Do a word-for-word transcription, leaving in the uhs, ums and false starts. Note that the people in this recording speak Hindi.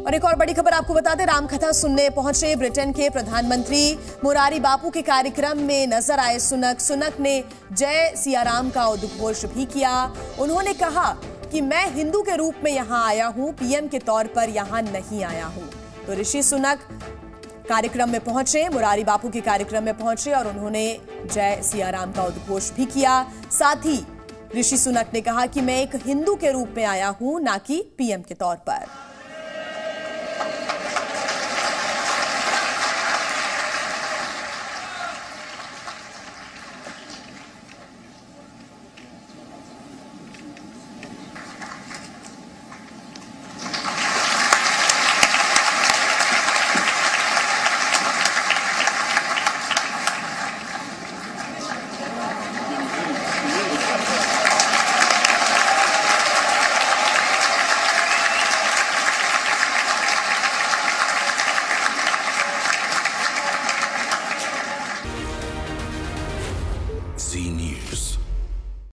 और एक और बड़ी खबर आपको बता दें, रामकथा सुनने पहुंचे ब्रिटेन के प्रधानमंत्री मुरारी बापू के कार्यक्रम में नजर आए सुनक। सुनक ने जय सियाराम का उद्घोष भी किया। उन्होंने कहा कि मैं हिंदू के रूप में यहां आया हूं, पीएम के तौर पर यहां नहीं आया हूं। तो ऋषि सुनक कार्यक्रम में पहुंचे, मुरारी बापू के कार्यक्रम में पहुंचे और उन्होंने जय सियाराम का उद्घोष भी किया। साथ ही ऋषि सुनक ने कहा कि मैं एक हिंदू के रूप में आया हूं, ना कि पीएम के तौर पर। Zini